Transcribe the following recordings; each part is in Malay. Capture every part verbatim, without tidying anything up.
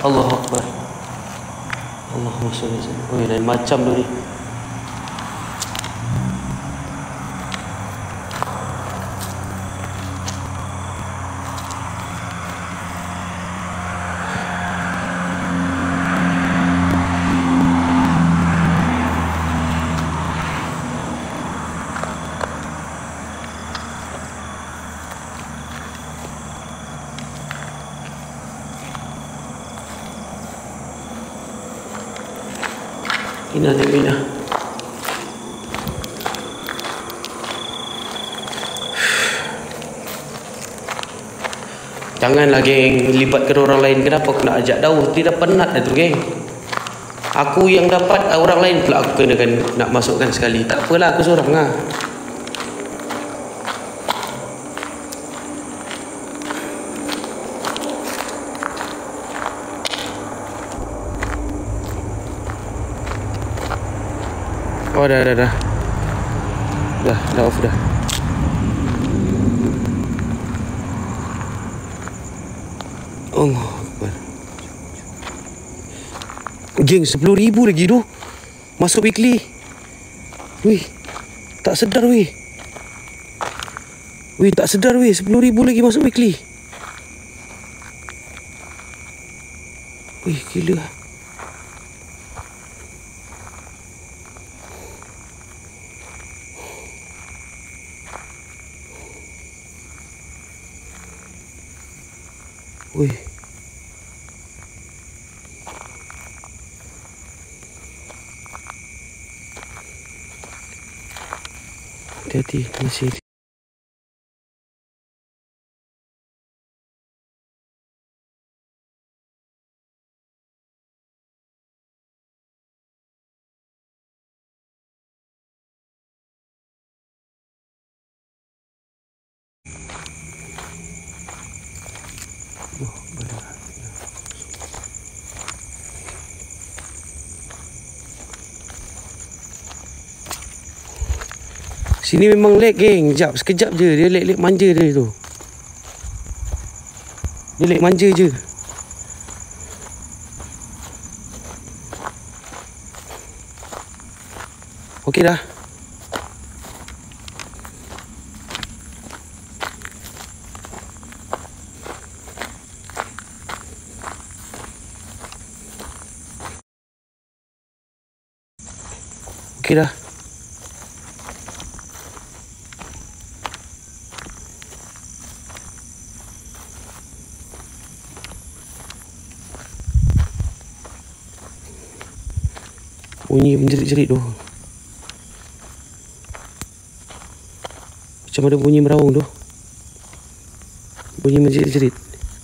Allahu Akbar. Allahumma sholli alaihi wasallam. Oh, lain macam tu ni. Inna lillahi. Janganlah geng libatkan orang lain. Kenapa kena ajak daun? Tidak penat dah tu geng. Aku yang dapat, orang lain pula aku kena nak masukkan sekali. Tak apalah, aku seorang lah. Oh dah dah dah Dah dah off dah. Allah Akbar. Geng, sepuluh ribu lagi tu masuk weekly. Wih, tak sedar weh. Wih, tak sedar weh, sepuluh ribu lagi masuk weekly. Wih, gila. Wih. Hati-hati, masih. Oh, benar. Sini memang lag geng. Sekejap, sekejap je. Dia lag-lag manja dia tu. Dia lag manja je. Okey dah. Okey dah. Bunyi menjerit-jerit tu. Macam ada bunyi meraung tu. Bunyi menjerit-jerit.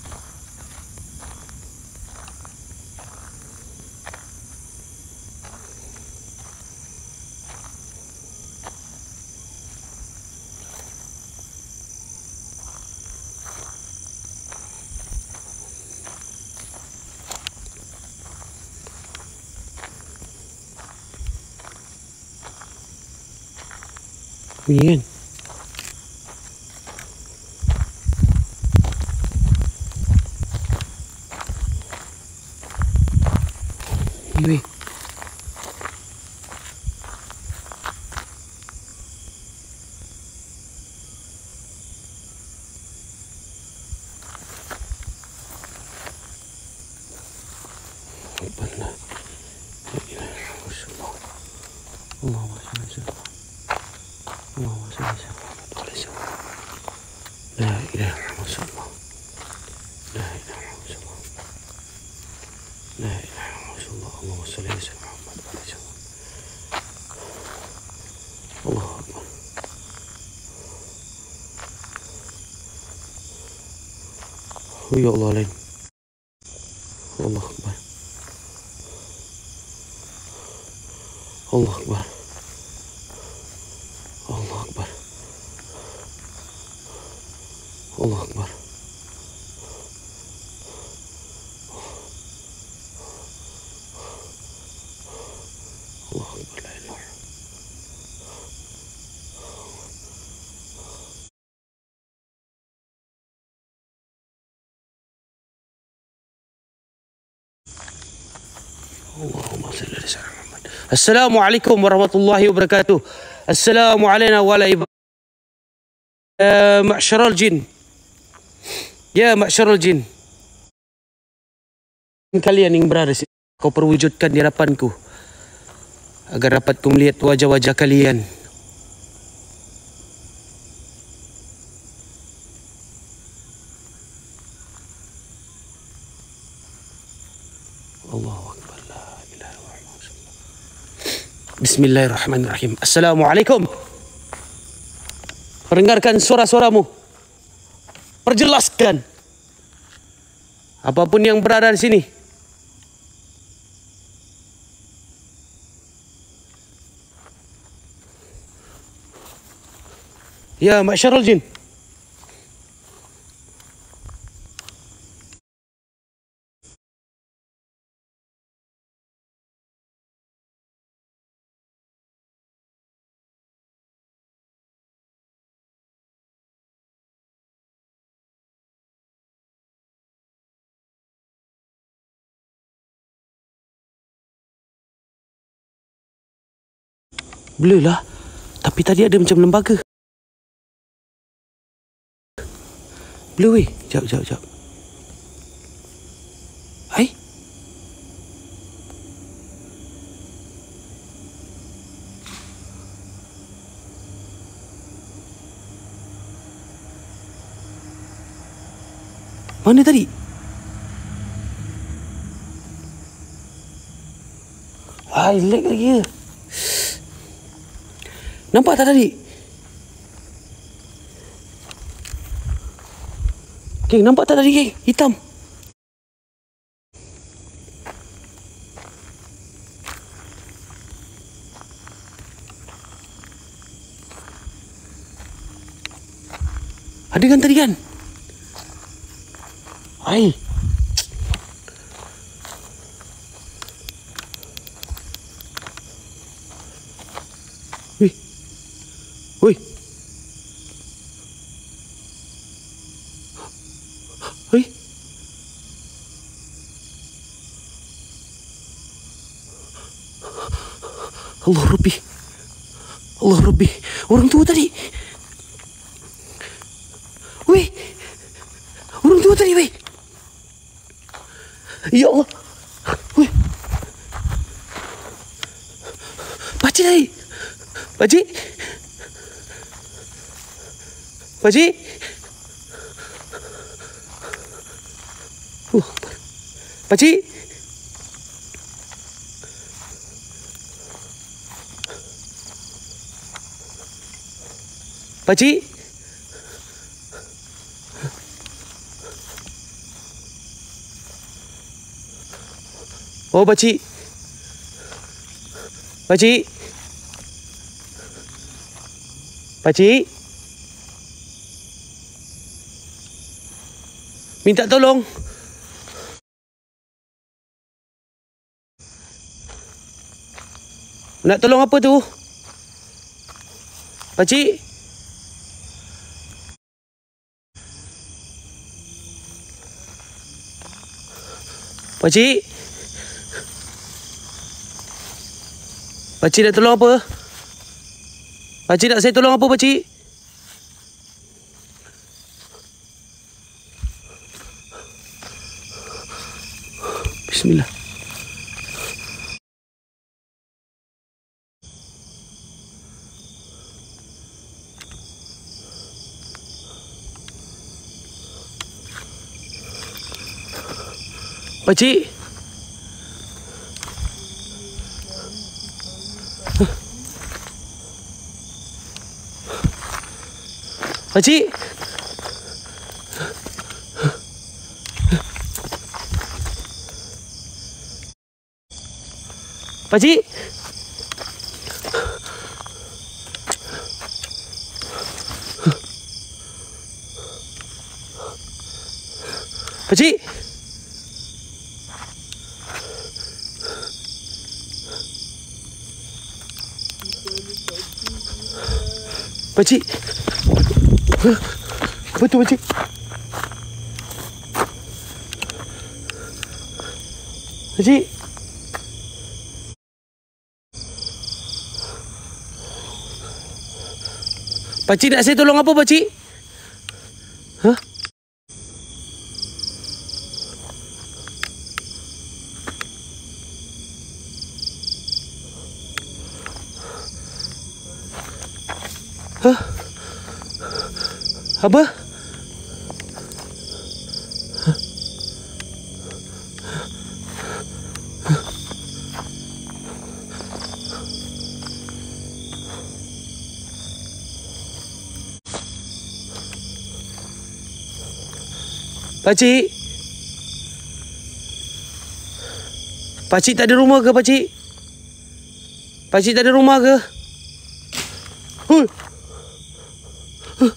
Bunyi kan? Ni weh. Benar. Allahumma shalli ala Muhammad. Allahumma shalli ala Muhammad. La ilaha illallah. La ilaha illallah. La ilaha illallah. Allahumma shalli ala Muhammad. Allahu Akbar. Oh ya Allah lain. Allah Akbar. Allah Akbar. Allah Akbar. Allah Akbar. Allah Akbar. Allahumma salli ala sayyidina Muhammad. Assalamualaikum warahmatullahi wabarakatuh. Assalamualaikum warahmatullahi wabarakatuh. Ya ma'syaral jin. Ya ma'syaral jin. Kalian yang berada di sini, kau perwujudkan di hadapanku agar dapat ku melihat wajah-wajah kalian. Allahu Akbar. La ilaha illallah. Bismillahirrahmanirrahim. Assalamualaikum. Perdengarkan suara-suaramu. Perjelaskan. Apapun yang berada di sini. Ya ma'syaral jin. Blur lah. Tapi tadi ada macam lembaga. Blur weh. Sekejap, sekejap, sekejap. Hai? Mana tadi? Hai, lag lagi ke? Nampak tak tadi? Geng, nampak tak tadi, geng? Hitam. Ada kan tadi kan? Hai. Wih. Wih. Wih. Allah Rabbi. Allah Rabbi. Orang tua tadi. Wih. Orang tua tadi, wih. Ya Allah. Wih. Pakcik tadi. Pakcik. Pakcik. Uh, Pakcik. Pakcik. Oh, pakcik. Pakcik. Pakcik. Minta tolong. Nak tolong apa tu? Pakcik? Pakcik? Pakcik nak tolong apa? Pakcik nak saya tolong apa, pakcik? Bismillah. Pakcik? Pakcik? Pakcik? Pakcik? Pakcik? Apa tu, pakcik? Pakcik? Pakcik nak saya tolong apa, pakcik? Hah? Hah? Apa? Pakcik? Pakcik tak ada rumah ke, pakcik? Pakcik tak ada rumah ke? Huh. Huh.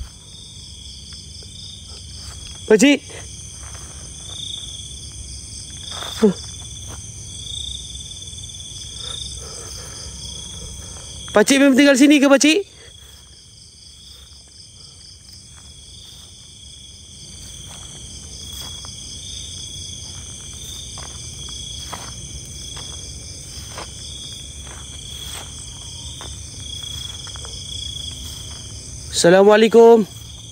Pakcik? Huh. Pakcik memang tinggal sini ke, pakcik? Assalamualaikum.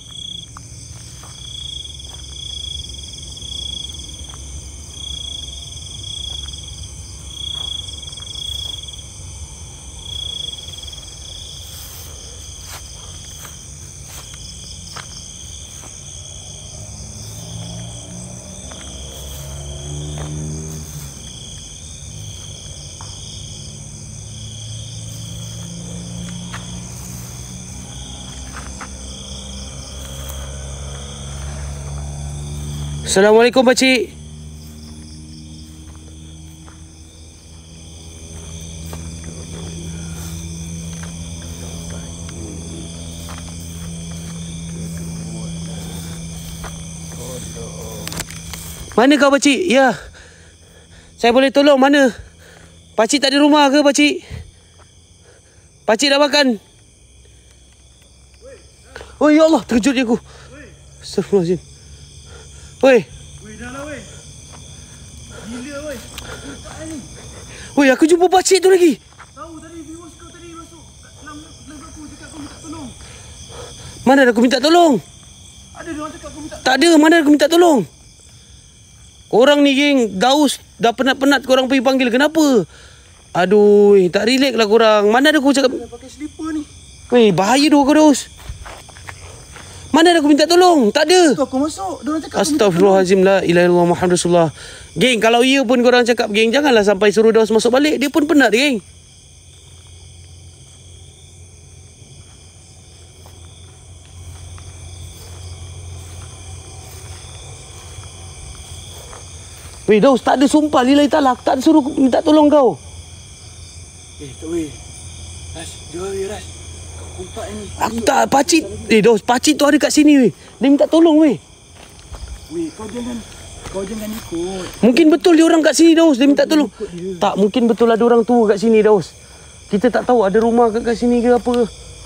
Assalamualaikum, pakcik. Mana kau, pakcik? Ya. Saya boleh tolong mana? Pakcik tak ada rumah ke, pakcik? Pakcik dah makan? Oh, ya Allah, terkejut je aku. Astagfirullahaladzim. Woi. Woi, dah lah woi. Gila woi. Bukaan ni. Woi, aku jumpa pakcik tu lagi. Tahu tadi viewers kau tadi masuk dalam live aku cakap kau minta tolong. Mana ada aku minta tolong? Ada dia orang cakap kau minta. Tak ada, mana ada aku minta tolong? Korang ni geng, Daus dah penat-penat korang pergi panggil. Kenapa? Aduh, tak relax lah korang. Mana ada aku cakap Pakai slipper ni. Weh, bahaya tu kau, Daus. Mana ada aku minta tolong? Tak ada. Kau kau masuk. Dia orang cakap Astaghfirullahalazim, la ilaha illallah Muhammad Rasulullah. Geng, kalau ia pun korang cakap, geng, janganlah sampai suruh Daus masuk balik. Dia pun penat, geng. Weh, Daus, tak ada sumpah lillahi ta'ala. Aku tak ada suruh minta tolong kau. Eh, tak weh. Ras, jom weh Ras. Kau kumpat ni. Aku tak, pakcik. Eh, Daus, pakcik tu ada kat sini, weh. Dia minta tolong, weh. Weh, kau jangan kau jangan ikut. Mungkin betul dia orang kat sini, Daus. Dia minta tolong. Tak, mungkin betul ada orang tua kat sini, Daus. Kita tak tahu ada rumah kat, kat sini ke apa.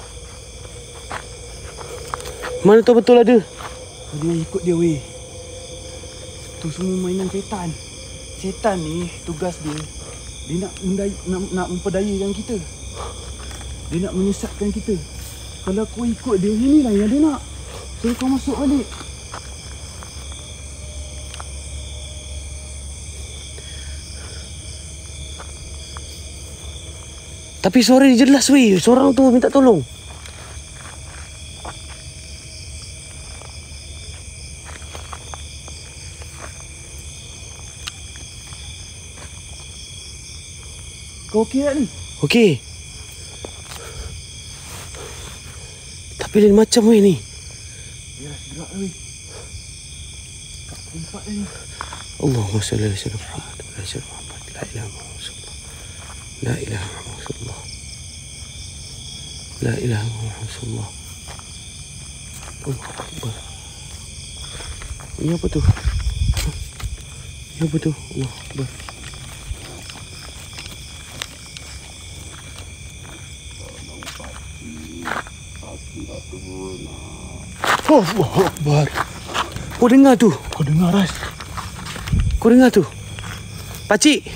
Mana tahu betul ada. Kau jangan ikut dia weh. Tu semua mainan setan. Setan ni tugas dia, dia nak mendaya, nak, nak memperdayakan kita. Dia nak menyesatkan kita. Kalau kau ikut dia, inilah yang dia nak. Suruh kau masuk balik. Tapi suara dia jelas, weh. Seorang tu minta tolong. Kau okey tak ni? Okey. Tapi lain macam, weh, ni. Ya, gerak weh. Kat tempat ni. Allahumma salli ala sayyidina Muhammad wa ala sayyidina Muhammad. La ilaha illallah. La ilaha illallah. La ilaha illallah. Allahu Akbar. Ini apa tu? Ini apa tu? Allahu Akbar. Allahu Akbar. Kau dengar tu? Kau dengar Ras? Kau dengar tu? Pakcik.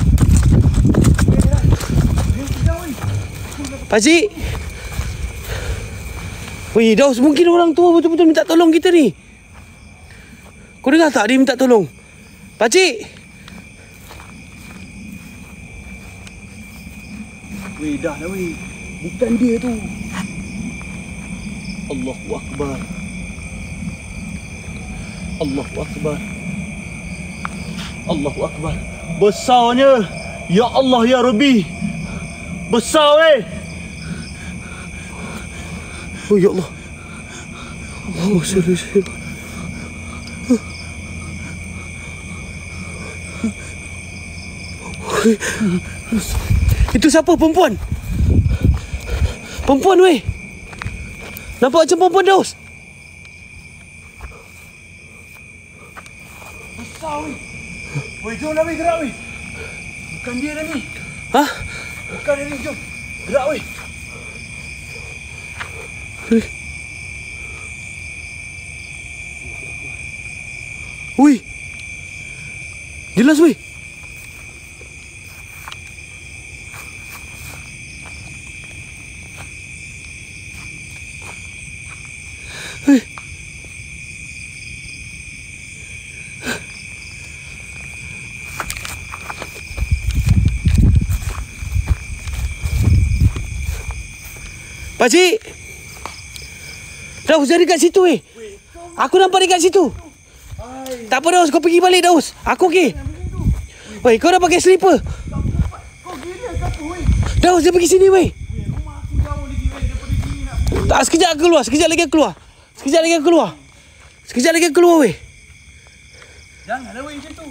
Pakcik. Weh, Daus, mungkin orang tua betul-betul minta tolong kita ni. Kau dengar tak dia minta tolong? Pakcik! Weh, dah lah weh. Bukan dia tu. Allahu Akbar. Allahu Akbar. Allahu Akbar. Besarnya. Ya Allah, Ya Rabbi. Besar weh. Oh, ya Allah. Allahu Akbar. Itu siapa? Perempuan? Perempuan weh. Nampak macam perempuan, Daus. Besar weh. Weh, jom lah weh, gerak weh. Bukan dia dah ni. Hah? Bukan dia ni, jom. Gerak weh. Weh. Jelas weh. Weh. Pakcik. Daus, jadi kat situ weh. Aku nampak dia kat situ. Hai. Tak apa Daus, kau pergi balik Daus. Aku okey. Weh, kau dah pakai slipper. Kau gila ke apa weh? Daus, dia pergi sini weh. Weh, rumah aku jauh lagi weh. Daripada sini nak pergi. Tak, sekejap aku keluar, sekejap lagi aku keluar. Sekejap lagi aku keluar. Sekejap lagi aku keluar weh. Janganlah weh macam tu.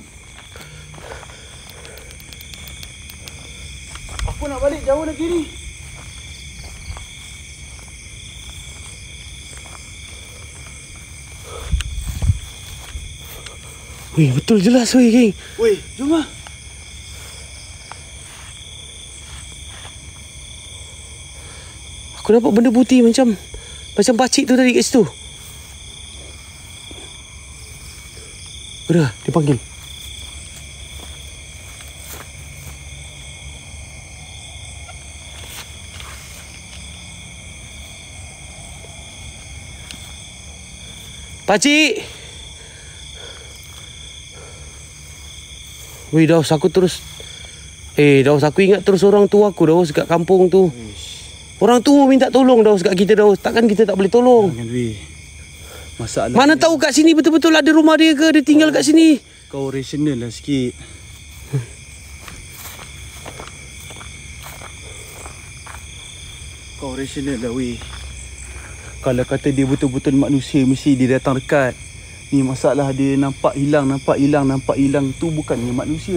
Aku nak balik jauh lagi ni. Weh, betul jelas weh, geng. Weh, jom lah. Aku nampak benda putih macam macam pakcik tu tadi kat situ. Udah, dia panggil. Pakcik! Weh, Daus, aku terus... Eh, Daus, aku ingat terus orang tua aku, Daus, kat kampung tu. Orang tua minta tolong, Daus, kat kita, Daus. Takkan kita tak boleh tolong? Jangan weh. Masalah Mana tahu kat sini betul-betul ada rumah dia ke? Dia tinggal kat sini. kau rasional lah sikit. Kau rasional lah weh. Kalau kata dia betul-betul manusia, mesti dia datang dekat. Ni masalah dia nampak hilang, nampak hilang, nampak hilang. Tu bukannya manusia.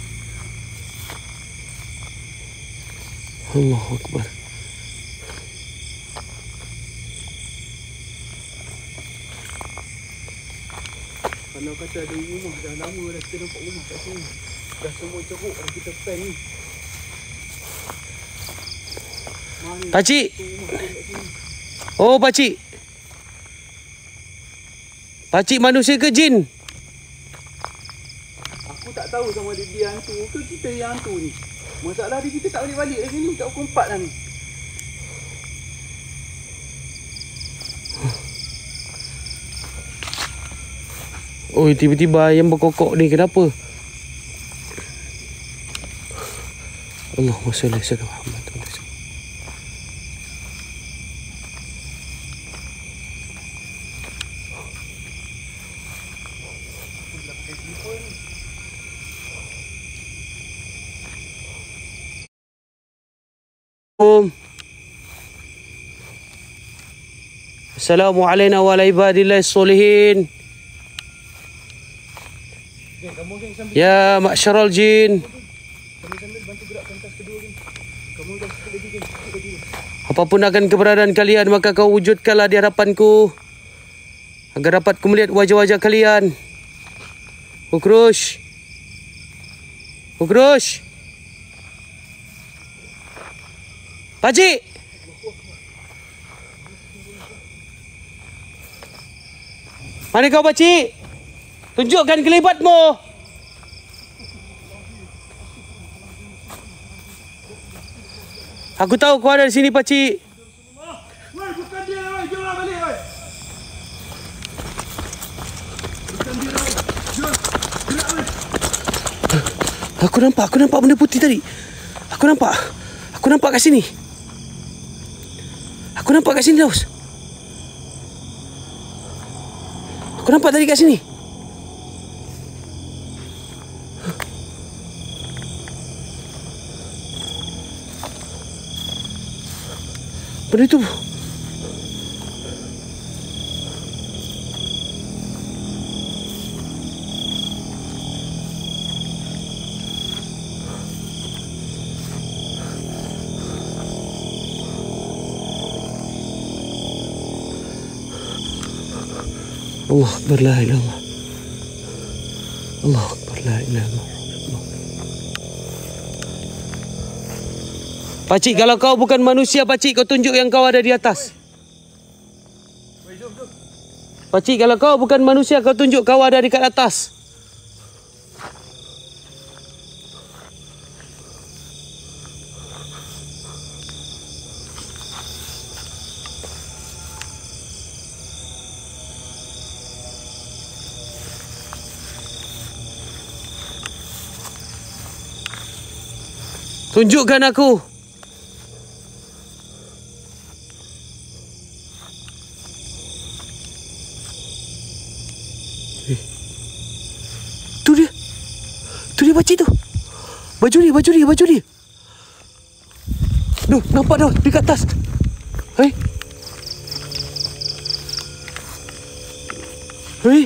Allahu Akbar. Kalau kata ada rumah dah lama dah kita nampak rumah kat sini. Dah semua ceruk dah kita plan ni. Mana Pakcik! rumah tu kat sini? Oh, pakcik. Pakcik manusia ke jin? Aku tak tahu sama ada dia hantu ke kita yang hantu ni. Masalah dia kita tak boleh balik lagi ni. Tak pukul empat dah ni. Oh, tiba-tiba ayam berkokok ni kenapa? Allahumma salli ala Muhammad. Assalamualaikum wa ala ibadillahi sholihin. Geng, kamu geng sambil Ya ma'syaral jin. sambil bantu gerak pentas kedua geng. Kamu dah sikit lagi geng, sikit lagi. Apapun akan keberadaan kalian, maka kau wujudkanlah di hadapanku agar dapat ku melihat wajah-wajah kalian. Ukrush. Ukrush. Pakcik. Mana kau, pakcik? Tunjukkan kelibatmu. Aku tahu kau ada di sini, pakcik. Weh, bukan dia weh. Jom lah Aku nampak, aku nampak benda putih tadi. Aku nampak. Aku nampak kat sini. Aku nampak kat sini, Daus. Aku nampak tadi kat sini. Benda itu. Allah Akbar, la ilaha illallah. Allah Akbar, la ilaha illallah. Pakcik, kalau kau bukan manusia, pakcik, kau tunjuk yang kau ada di atas. Pakcik, kalau kau bukan manusia, kau tunjuk kau ada di kat atas. Tunjukkan aku. Eh. Tu dia. Tu dia pakcik tu. Baju dia, baju dia, baju dia. Duh, nampak dah di kat atas. Hei. Hei.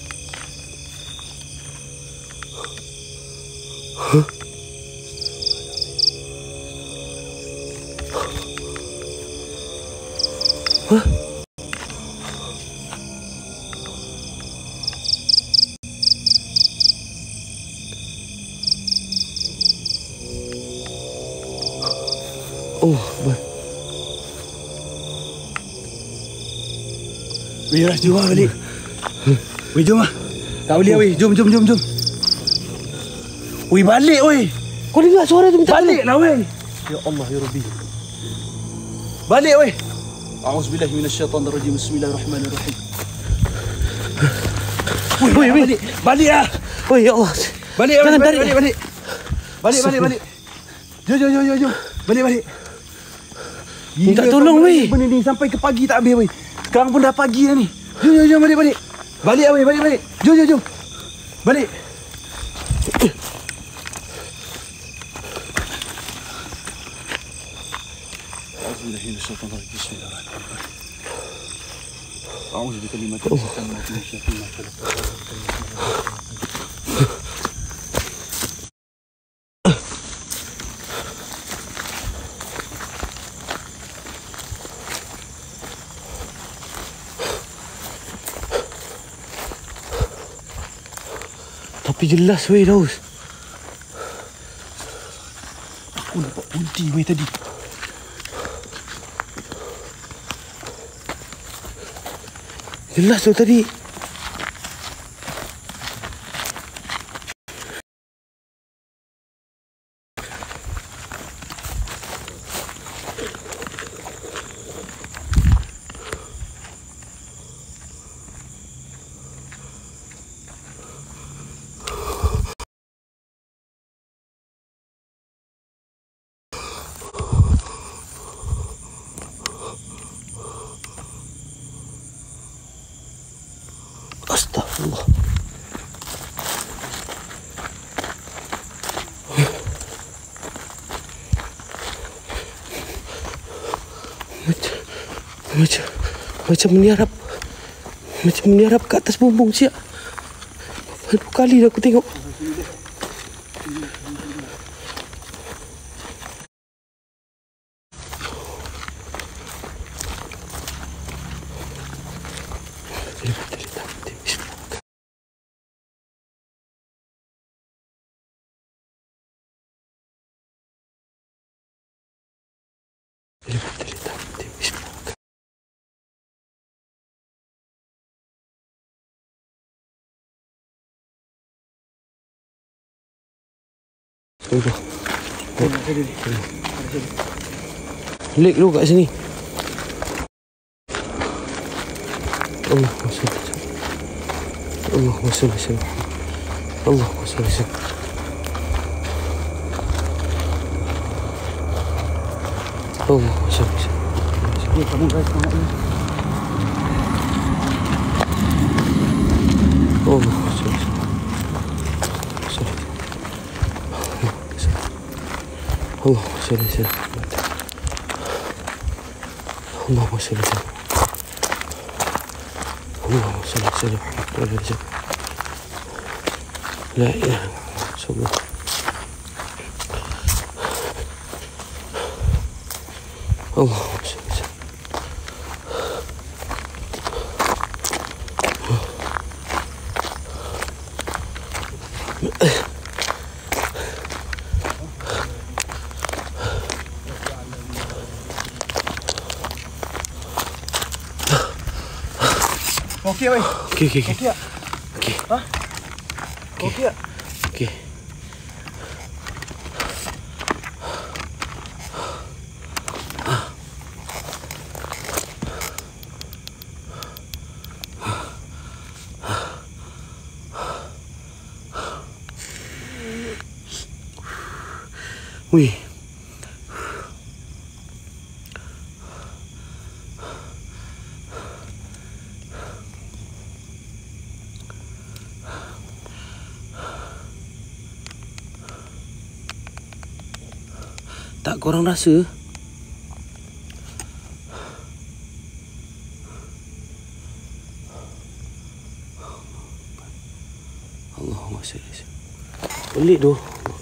Huh? Hah? Oh, Akbar. Weh, Ras, jom lah balik. Weh, jom lah. Tak boleh, weh. Jom, jom, jom, jom. Weh, balik, weh. Kau dengar suara tu minta Balik lah, weh. Ya Allah, ya Rabbi. Balik, weh. A'udzubillahi minasyaitonirrajim. Bismillahirrahmanirrahim. Weh, weh, balik. Balik lah. Weh, ya Allah. Balik, Jangan balik, tarik. balik, balik. Balik, balik, balik. Jom, jom, jom, jom, jom. Balik, balik. Minta Gila, tolong, kau weh. benda ni sampai ke pagi tak habis, weh. Sekarang pun dah pagi dah ni. Jom, jom, jom, balik, balik. Balik, weh, balik, balik. Jom, jom, jom. Balik. A'udzubillahi minasyaitonirrajim. Bismillahirrahmanirrahim. A'udzu bikalimati syaitanir rajim. Tapi jelas, weh, Daus. Aku nampak putih, weh, tadi. Jelas tu tadi. Astagfirullah. Macam macam macam meniarap. Macam meniarap ke atas bumbung siap. Berapa kali dah aku tengok. Tunggu. Lik dulu kat sini. Allah masuk. Allah masuk. Allah masuk. Oh, sorry, sorry. Ya, kamu guys, tengok ni. Oh, sorry, sorry. Sorry. Oh, sorry, sorry. Allahumma salli ala Allahumma salli ala Muhammad. La ilaha illallah. Allahumma salli ala Okey, weh. Okey, okey, okey. Okey tak? Okey. Ha? Okey tak? Okey. Wih. Tak korang rasa? Allahumma salli. Pelik tu.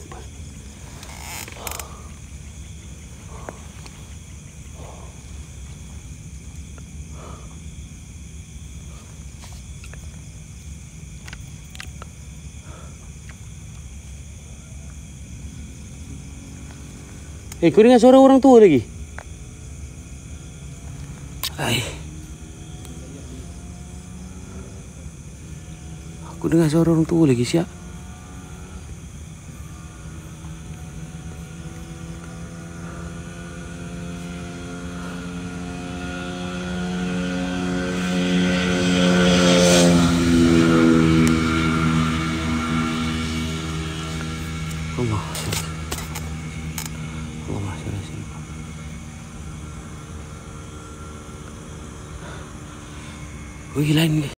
Eh, kau dengar suara orang tua lagi? Hai. Aku dengar suara orang tua lagi, siap. Allah. Allah salli ala Muhammad. Wih, lain ni.